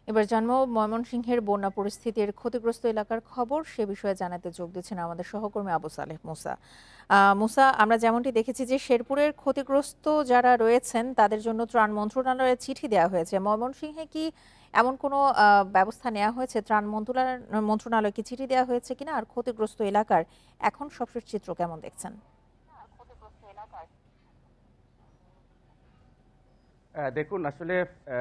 এবার জানবো ময়মনসিংহের বন্যা পরিস্থিতির ক্ষতিগ্রস্ত এলাকার খবর। সে বিষয়ে জানাতে যোগ দিচ্ছেন আমাদের সহকর্মী আবু সালেহ মুসা। মুসা, আমরা যেমনটি দেখেছি যে শেরপুরের ক্ষতিগ্রস্ত যারা রয়েছেন তাদের জন্য ত্রাণ মন্ত্রণালয়ে চিঠি দেওয়া হয়েছে। ময়মনসিংহে কি এমন কোনো ব্যবস্থা নেওয়া হয়েছে? ত্রাণ মন্ত্রণালয়কে চিঠি দেওয়া হয়েছে কিনা, আর ক্ষতিগ্রস্ত এলাকার এখন সবশেষ চিত্র কেমন দেখছেন? দেখুন আসলে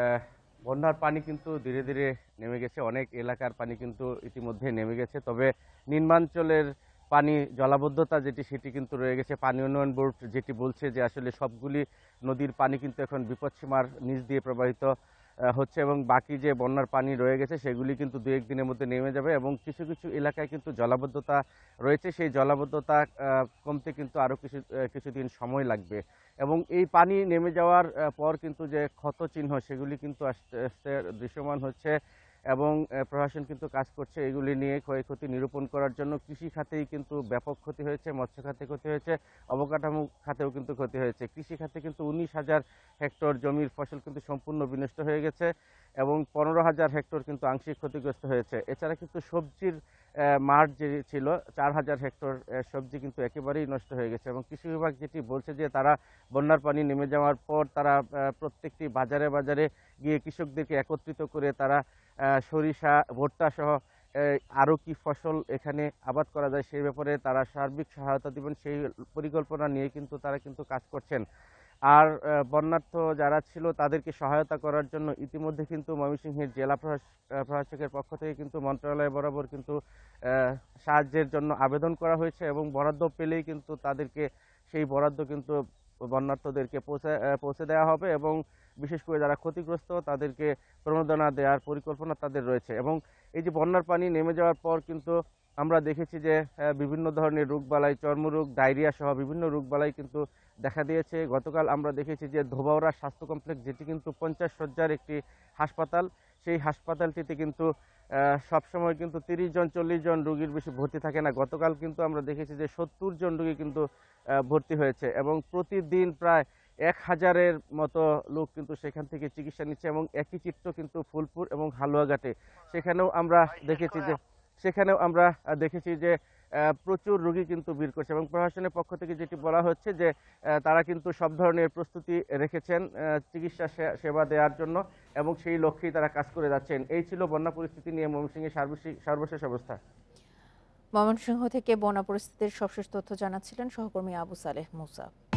বন্যার পানি কিন্তু ধীরে ধীরে নেমে গেছে, অনেক এলাকার পানি কিন্তু ইতিমধ্যে নেমে গেছে। তবে নিম্নাঞ্চলের পানি জলাবদ্ধতা সেটি কিন্তু রয়ে গেছে। পানি উন্নয়ন বোর্ড যেটি বলছে যে আসলে সবগুলি নদীর পানি কিন্তু এখন বিপদসীমার নিচ দিয়ে প্রবাহিত হচ্ছে, এবং বাকি যে বন্যার পানি রয়ে গেছে সেগুলি কিন্তু দু এক দিনের মধ্যে নেমে যাবে, এবং কিছু কিছু এলাকায় কিন্তু জলাবদ্ধতা রয়েছে। সেই জলাবদ্ধতা কমতে কিন্তু আরও কিছুদিন সময় লাগবে, এবং এই পানি নেমে যাওয়ার পর কিন্তু যে ক্ষত চিহ্ন সেগুলি কিন্তু আস্তে আস্তে দৃশ্যমান হচ্ছে, এবং প্রশাসন কিন্তু কাজ করছে এগুলি নিয়ে ক্ষয়ক্ষতি নিরূপণ করার জন্য। কৃষি খাতেই কিন্তু ব্যাপক ক্ষতি হয়েছে, মৎস্য খাতে ক্ষতি হয়েছে, অবকাঠামো খাতেও কিন্তু ক্ষতি হয়েছে। কৃষি খাতে কিন্তু 19,000 হেক্টর জমির ফসল কিন্তু সম্পূর্ণ বিনষ্ট হয়ে গেছে, এবং 15,000 হেক্টর কিন্তু আংশিক ক্ষতিগ্রস্ত হয়েছে। এছাড়া কিন্তু সবজির মাঠ যে ছিল 4,000 হেক্টর সবজি কিন্তু একেবারেই নষ্ট হয়ে গেছে, এবং কৃষি বিভাগ যেটি বলছে যে তারা বন্যার পানি নেমে যাওয়ার পর তারা প্রত্যেকটি বাজারে বাজারে গিয়ে কৃষকদেরকে একত্রিত করে তারা সরিষা, ভুট্টা সহ আরও কি ফসল এখানে আবাদ করা যায় সেই ব্যাপারে তারা সার্বিক সহায়তা দিবেন, সেই পরিকল্পনা নিয়ে কিন্তু তারা কিন্তু কাজ করছেন। আর বন্যার্থ যারা ছিল তাদেরকে সহায়তা করার জন্য ইতিমধ্যে কিন্তু ময়মনসিংহের জেলা প্রশাসকের পক্ষ থেকে কিন্তু মন্ত্রণালয় বরাবর কিন্তু সাহায্যের জন্য আবেদন করা হয়েছে, এবং বরাদ্দ পেলেই কিন্তু তাদেরকে সেই বরাদ্দ কিন্তু বন্যার্থদেরকে পৌঁছে দেওয়া হবে, এবং বিশেষ করে যারা ক্ষতিগ্রস্ত তাদেরকে প্রণোদনা দেওয়ার পরিকল্পনা তাদের রয়েছে। এবং এই যে বন্যার পানি নেমে যাওয়ার পর কিন্তু আমরা দেখেছি যে বিভিন্ন ধরনের রোগবালাই, চর্মরোগ, ডায়রিয়া সহ বিভিন্ন রোগবালাই কিন্তু দেখা দিয়েছে। গতকাল আমরা দেখেছি যে ধোবাউড়া স্বাস্থ্য কমপ্লেক্স, যেটি কিন্তু 50 শয্যার একটি হাসপাতাল, সেই হাসপাতালটিতে কিন্তু সবসময় কিন্তু 30 জন 40 জন রোগীর বেশি ভর্তি থাকে না। গতকাল কিন্তু আমরা দেখেছি যে 70 জন রোগী কিন্তু ভর্তি হয়েছে, এবং প্রতিদিন প্রায় 1,000-এর মতো লোক কিন্তু সেখান থেকে চিকিৎসা নিচ্ছে, এবং একই চিত্র কিন্তু ফুলপুর এবং হালুয়াঘাটে সেখানেও আমরা দেখেছি যে প্রচুর রোগী কিন্তু ভিড় করছে, এবং প্রশাসনের পক্ষ থেকে যেটি বলা হচ্ছে যে তারা কিন্তু সব ধরনের প্রস্তুতি রেখেছেন চিকিৎসা সেবা দেওয়ার জন্য, এবং সেই লক্ষ্যেই তারা কাজ করে যাচ্ছেন। এই ছিল বন্যা পরিস্থিতি নিয়ে ময়মনসিংহের সর্বশেষ অবস্থা। ময়মনসিংহ থেকে বন্যা পরিস্থিতির সবশেষ তথ্য জানাচ্ছিলেন সহকর্মী আবু সালেহ মুসা।